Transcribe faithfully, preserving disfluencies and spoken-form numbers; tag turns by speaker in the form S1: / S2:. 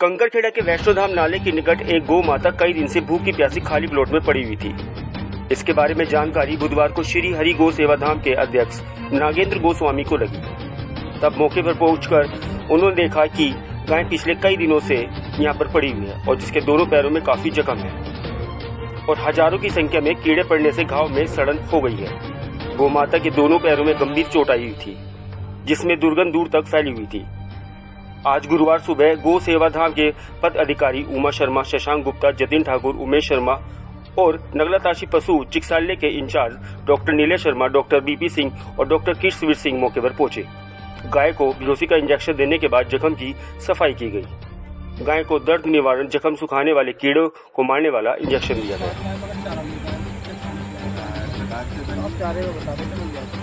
S1: कंकरखेड़ा के वैष्णोधाम नाले के निकट एक गौ माता कई दिन से भूखी प्यासी खाली प्लॉट में पड़ी हुई थी। इसके बारे में जानकारी बुधवार को श्री हरि गौ सेवा धाम के अध्यक्ष नागेंद्र गोस्वामी को लगी। तब मौके पर पहुंचकर उन्होंने देखा कि गाय पिछले कई दिनों से यहाँ पर पड़ी हुई है और जिसके दोनों पैरों में काफी जख्म है और हजारों की संख्या में कीड़े पड़ने से घाव में सड़न हो गई है। गौ माता के दोनों पैरों में गंभीर चोट आई हुई थी, जिसमें दुर्गंध दूर तक फैली हुई थी। आज गुरुवार सुबह गौ सेवा धाम के पद अधिकारी उमा शर्मा, शशांक गुप्ता, जतिन ठाकुर, उमेश शर्मा और नगलाताशी पशु चिकित्सालय के in charge doctor Nilesh Sharma, doctor BP Singh और डॉक्टर कृष्णवीर सिंह मौके पर पहुंचे। गाय को बेहोशी का इंजेक्शन देने के बाद जख्म की सफाई की गई। गाय को दर्द निवारण, जख्म सुखाने वाले, कीड़ों को मारने वाला इंजेक्शन दिया गया।